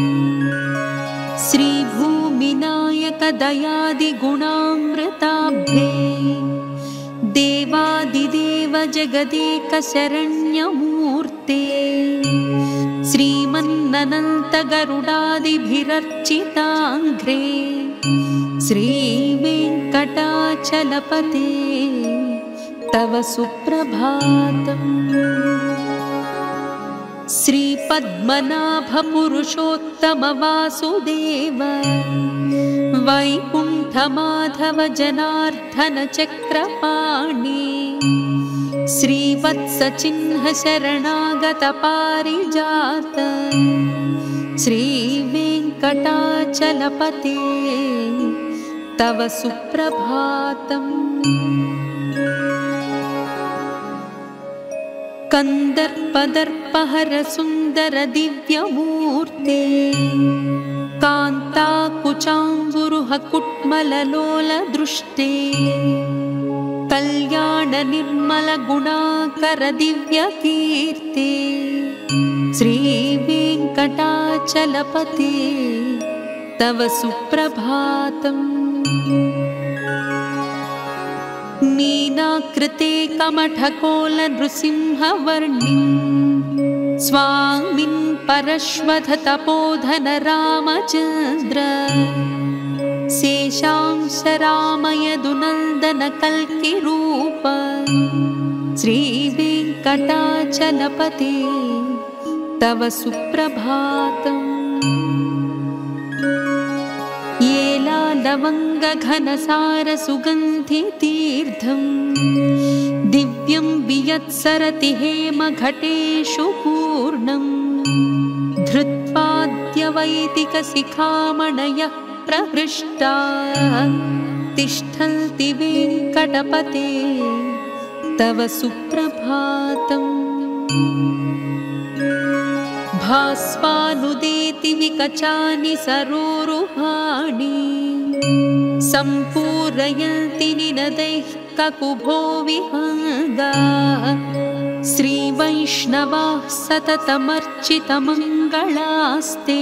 श्रीभूमिनायकदयादिगुणामृताब्धे देवादिदेव जगदेकशरण्यमूर्ते श्रीमन्ननन्तगरुडादिभिरर्चिताङ्घ्रे श्रीवेङ्कटाचलपते तव सुप्रभातम्। श्रीपद्मनाभपुरुषोत्तमवासुदेव वैकुण्ठमाधव जनार्दन चक्रपाणि श्रीवत्सचिह्न शरणागत पारिजात श्रीवेङ्कटाचलपते तव सुप्रभातम्। कंदर्पदर्पहर सुंदर दिव्यमूर्ते कान्ताकुचाम्बुरुह कुट्मललोल दृष्टे कल्याण निर्मल गुणाकर दिव्यकीर्ते श्रीवेङ्कटाचलपते तव सुप्रभातम्। मीनाकृते कमठकोल नृसिंहवर्णिं स्वामिन् परश्वथ तपोधन रामचन्द्र शेषांश रामयदुनन्दन कल्किरूप श्रीवेङ्कटाचलपते तव सुप्रभातम्। लवङ्गघनसार सुगन्धितीर्थं दिव्यं वियत्सरति हेमघटेषु पूर्णं धृत्वाद्यवैदिकशिखामणयः प्रहृष्टाः तिष्ठन्ति वेङ्कटपते तव सुप्रभातम्। भास्वानुदेति विकचानि सरोरुहाणि सम्पूरयन्ति निनदैः ककुभो विहङ्गाः श्रीवैष्णवाः सततमर्चितमङ्गलास्ते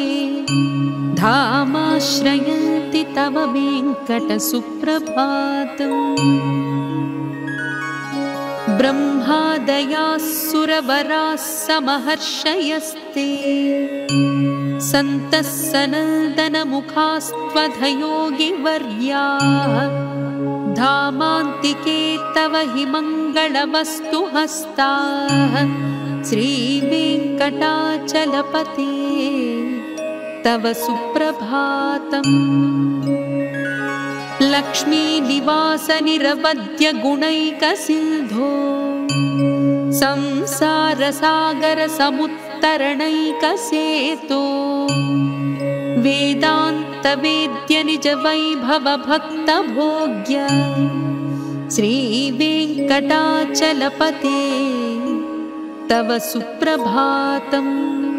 धामाश्रयन्ति तव वेङ्कटसुप्रभातम्। ब्रह्मादयाः सुरवराः समहर्षयस्ते सन्तः सनन्दनमुखास्त्वधयोगिवर्याः धामान्तिके तव हि मङ्गलवस्तुहस्ताः श्रीवेङ्कटाचलपते तव सुप्रभातम्। लक्ष्मीनिवास निरवध्य गुणैकसिन्धो संसारसागर समुत्तरणैकसेतो वेदान्त वेद्य निज वैभव भक्त भोग्य श्रीवेङ्कटाचलपते तव सुप्रभातम्।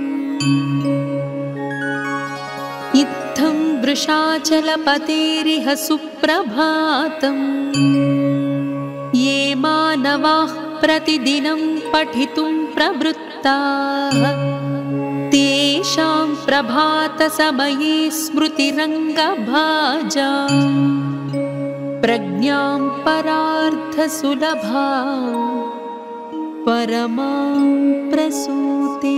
इत्थं वृषाचलपतेरिह सुप्रभातम्। ये मानवाः प्रतिदिनं पठितुं प्रवृत्ताः तेषां प्रभातसमये स्मृतिरङ्गभाजा प्रज्ञां परार्थसुलभा परमां प्रसूते।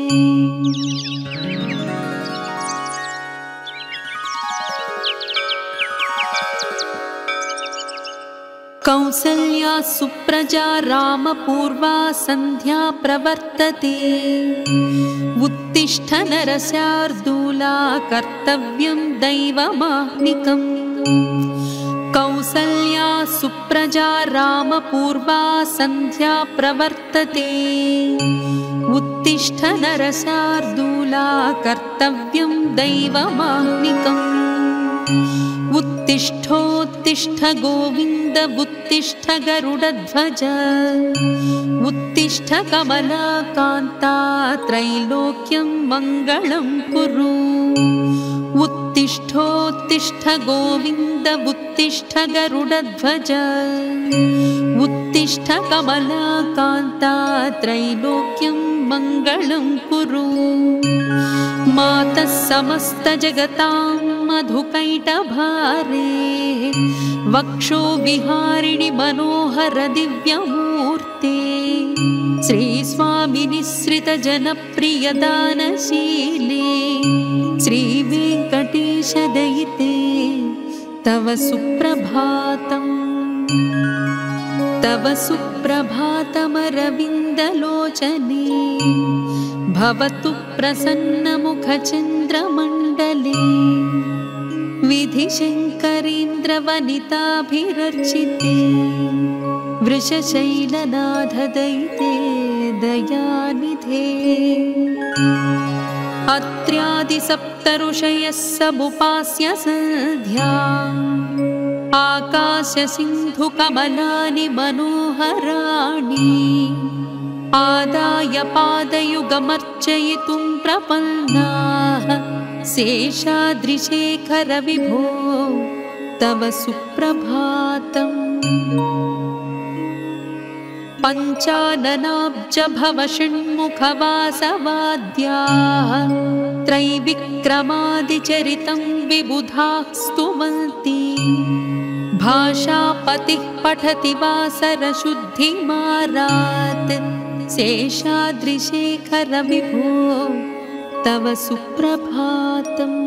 कौसल्या सुप्रजा रामपूर्वा सन्ध्या प्रवर्तते उत्तिष्ठ नरशार्दूला कर्तव्यं दैवमाह्निकम्। कौसल्या सुप्रजा रामपूर्वा सन्ध्या प्रवर्तते उत्तिष्ठ नरशार्दूला कर्तव्यं दैवमाह्निकम्। उत्तिष्ठोत्तिष्ठ गोविन्द उत्तिष्ठ गरुडध्वज उत्तिष्ठ कमलाकान्ता त्रैलोक्यं मङ्गलं कुरु उत्तिष्ठोत्तिष्ठ गोविन्द उत्तिष्ठ गरुडध्वज उत्तिष्ठ कमलाकान्ता त्रैलोक्यं मङ्गलं कुरु मातः समस्तजगतां मधुकैटभारे वक्षो विहारिणि मनोहर दिव्यमूर्ते श्रीस्वामिनिःसृतजनप्रियदानशीले श्रीवेङ्कटेशदयिते तव सुप्रभातम् तव सुप्रभातमरविन्दलोचने भवतु प्रसन्नमुखचन्द्रमण्डले विधिशङ्करेन्द्रवनिताभिरर्चिते वृषशैलनाथदयिते दयानिधे अत्र्यादिसप्तऋषयः समुपास्य सन्ध्या आकाशसिन्धुकमलानि मनोहराणि आदाय पादयुगमर्चयितुं प्रपन्नाः शेषाद्रिशेखर विभो तव सुप्रभातम् पञ्चाननाब्ज भव षण्मुखवासवाद्याः त्रैविक्रमादिचरितं विबुधाः स्तुवन्ति भाषापतिः पठति वासरशुद्धिमारात् शेषाद्रिशेखर विभो तव सुप्रभातम्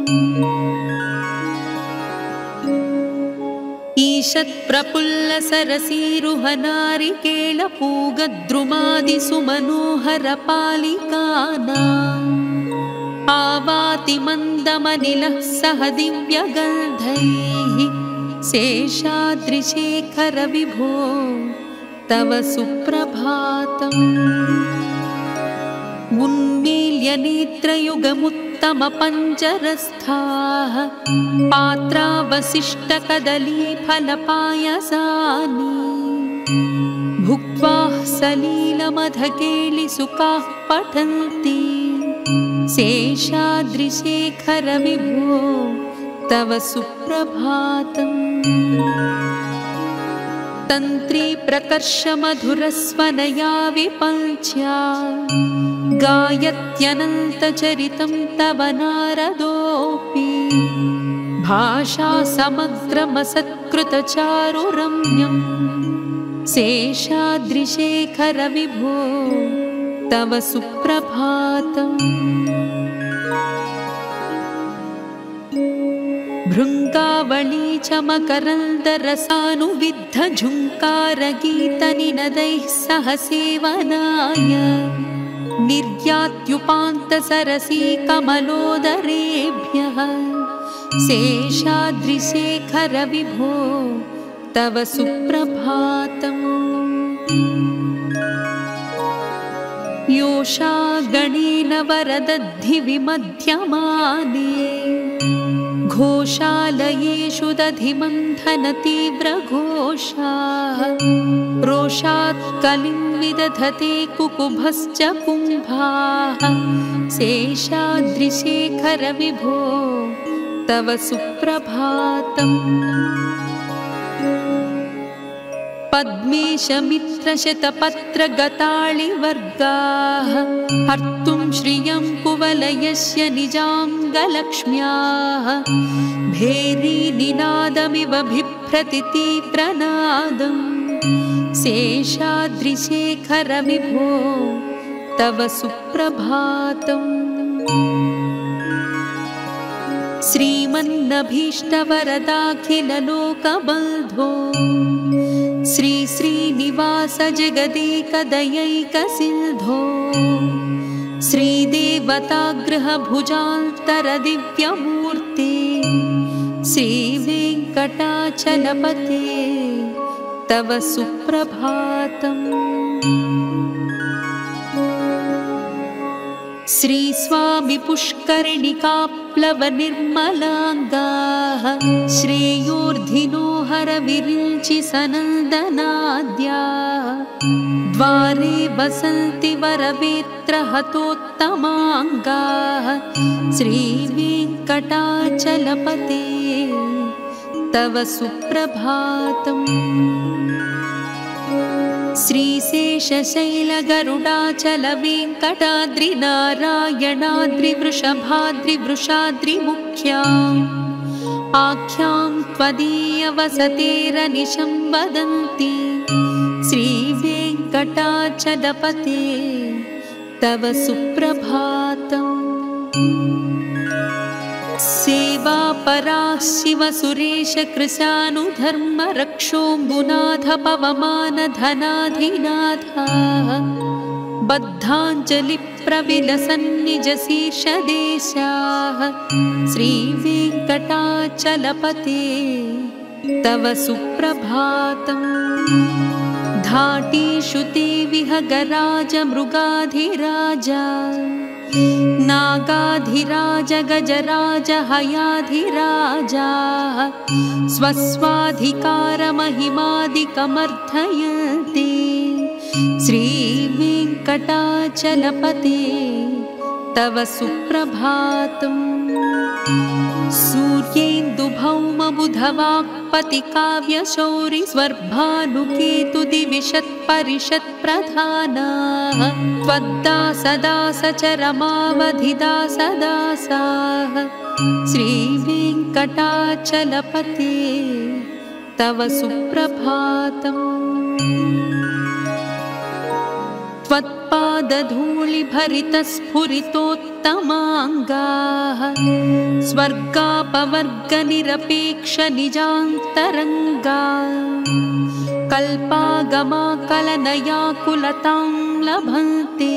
ईषत्प्रफुल्लसरसीरुहनारिकेलपूगद्रुमादिसुमनोहरपालिकानाम् आवाति मन्दमनिलः सह दिव्यगन्धैः शेषाद्रिशेखर विभो तव सुप्रभातम् उन्मील्य नेत्रयुगमुत्तमपञ्जरस्थाः पात्रावशिष्टकदलीफलपायसानि भुक्त्वा सलीलमधकेलिसुखाः पठन्ति शेषाद्रिशेखर विभो तव सुप्रभातम् तन्त्री प्रकर्षमधुरस्वनया विपञ्च्या गायत्यनन्तचरितं तव नारदोऽपि भाषा समग्रमसत्कृतचारुरम्यं शेषाद्रिशेखर विभो तव सुप्रभातम् भृङ्गावळी च मकरन्दरसानुविद्धझुङ्कारगीतनिनदैः सह सेवनाय निर्यात्युपान्तसरसी कमलोदरेभ्यः शेषाद्रिशेखर विभो तव सुप्रभातम् योषा गणेन वरदद्धि विमध्यमाने घोषालयेषु दधिमन्थनतीव्रघोषाः रोषात् कलिं विदधते कुकुभश्च कुम्भाः शेषाद्रिशेखर विभो तव सुप्रभातम् पद्मेशमित्रशतपत्रगताळिवर्गाः हर्तुं श्रियं कुवलयस्य निजाङ्गलक्ष्म्याः भेरीनिनादमिव बिभ्रति तीव्रनादं शेषाद्रिशेखर विभो तव सुप्रभातम् श्रीमन्नभीष्टवरदाखिललोकबन्धो श्री श्रीनिवास जगदेकदयैकसिन्धो श्रीदेवतागृहभुजान्तरदिव्यमूर्ते श्रीवेङ्कटाचलपते तव सुप्रभातम् श्रीस्वामि पुष्करिणिकाप्लवनिर्मलाङ्गाः श्रेयोर्धिनो हरविरिञ्चि सनन्दनाद्याः द्वारे वसन्ति वरवेत्रहतोत्तमाङ्गाः श्रीवेङ्कटाचलपते तव सुप्रभातम्। श्रीशेषशैलगरुडाचलवेङ्कटाद्रिनारायणाद्रिवृषभाद्रिवृषाद्रिमुख्याम् आख्यां त्वदीयवसतेरनिशं वदन्ति श्रीवेङ्कटाचलपते तव सुप्रभातम्। सेवापराः शिवसुरेशकृशानुधर्मरक्षोऽम्बुनाथ पवमानधनाधिनाथाः बद्धाञ्जलिप्रविलसन्निजशीर्षदेशाः श्रीवेङ्कटाचलपते तव सुप्रभातम्। धाटीषु ते विहगराज मृगाधिराजा नागाधिराज गजराज हयाधिराजाः स्वस्वाधिकारमहिमादिकमर्थयन्ति श्रीवेङ्कटाचलपते तव सुप्रभातम्। सूर्येन्दुभौमबुधवाक्पतिकाव्यशौरि स्वर्भानुकेतुदिविशत्परिषत्प्रधानाः त्वद्दासदासचरमावधिदासदासाः श्रीवेङ्कटाचलपते तव सुप्रभातम्। त्वत्पादधूलिभरितस्फुरितोत्तमाङ्गाः स्वर्गापवर्गनिरपेक्षनिजान्तरङ्गा कल्पागमाकलनयाकुलतां लभन्ते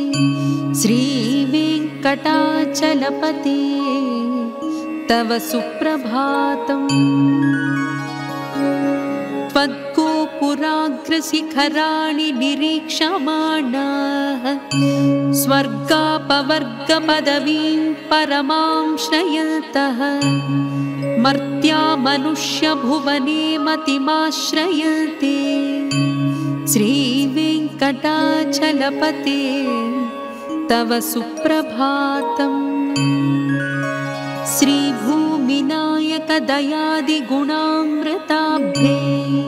श्रीवेङ्कटाचलपते तव सुप्रभातम्। त्वद्गोपुराग्रशिखराणि निरीक्षमाणाः स्वर्गापवर्गपदवीं परमां श्रयन्तः मर्त्या मनुष्यभुवने मतिमाश्रयन्ते श्रीवेङ्कटाचलपते तव सुप्रभातम्। श्रीभूमिनायकदयादिगुणामृताब्धे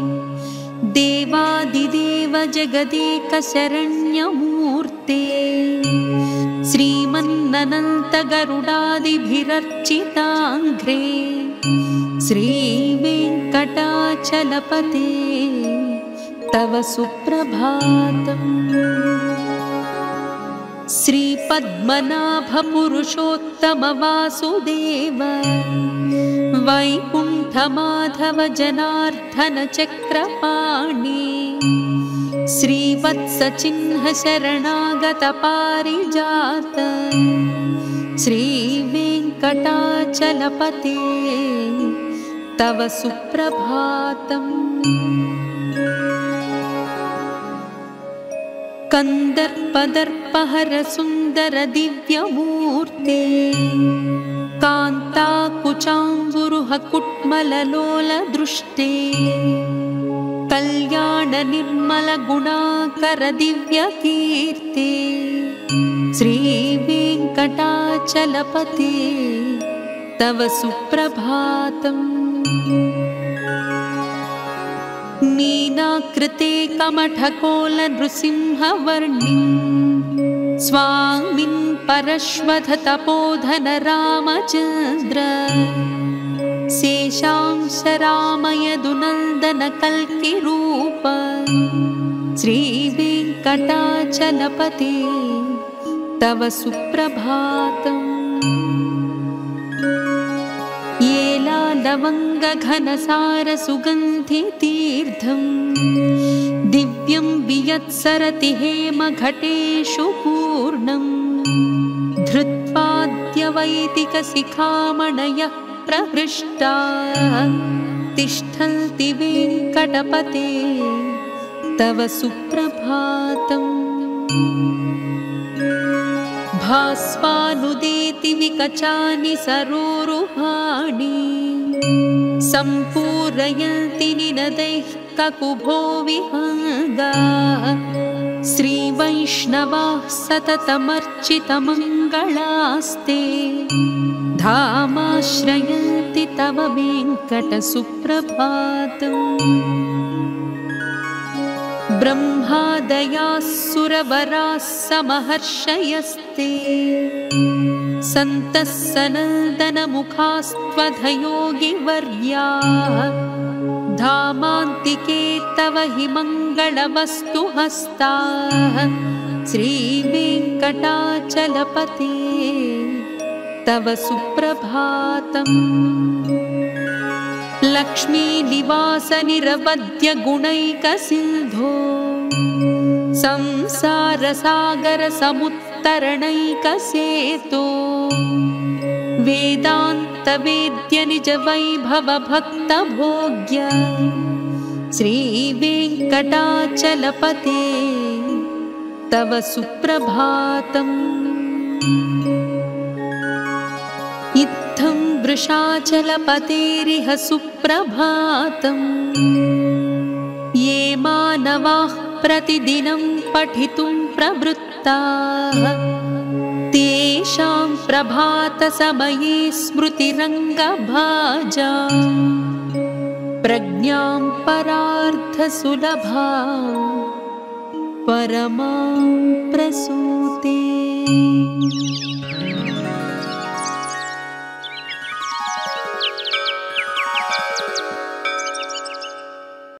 देवादिदेव जगदेकशरण्यमूर्ते श्रीमन्ननन्तगरुडादिभिरर्चिताङ्घ्रे श्रीवेङ्कटाचलपते तव सुप्रभातम्। श्रीपद्मनाभपुरुषोत्तमवासुदेव वैकुण्ठमाधव जनार्दन चक्रपाणि श्रीवत्सचिह्न शरणागत पारिजात श्रीवेङ्कटाचलपते तव सुप्रभातम्। कन्दर्पदर्पहरसुन्दर दिव्यमूर्ते कान्ताकुचाम्बुरुह कुट्मललोलदृष्टे कल्याणनिर्मलगुणाकर दिव्यकीर्ते श्रीवेङ्कटाचलपते तव सुप्रभातम्। मीनाकृते कमठकोलनृसिंहवर्णिं स्वामिन् परश्वथतपोधन रामचन्द्र शेषांश रामयदुनन्दन कल्किरूप श्रीवेङ्कटाचलपते तव सुप्रभातम्। लवङ्गघनसारसुगन्धितीर्थं दिव्यं वियत्सरति हेमघटेषु पूर्णं धृत्वाद्यवैदिकशिखामणयः प्रहृष्टाः तिष्ठन्ति वेङ्कटपते तव सुप्रभातम्। भास्वानुदेति विकचानि सरोरुहाणि सम्पूरयन्ति निनदैः ककुभो विहङ्गाः श्रीवैष्णवाः सततमर्चितमङ्गलास्ते धामाश्रयन्ति तव वेङ्कटसुप्रभातम्। ब्रह्मादयाः सुरवराः समहर्षयस्ते सन्तः सनन्दनमुखास्त्वधयोगिवर्याः धामान्तिके तव हि मङ्गलवस्तु हस्ताः श्रीवेङ्कटाचलपते तव सुप्रभातम्। लक्ष्मीनिवासनिरवद्यगुणैकसिन्धो संसारसागरसमुत्तरणैकसेतो वेदान्तवेद्यनिजवैभवभक्तभोग्य श्रीवेङ्कटाचलपते तव सुप्रभातम्। इत्थं वृषाचलपतेरिह सुप्रभातम्। ये मानवाः प्रतिदिनं पठितुं प्रवृत्ताः तेषां प्रभातसमये स्मृतिरङ्गभाजा प्रज्ञां परार्थसुलभा परमां प्रसूते।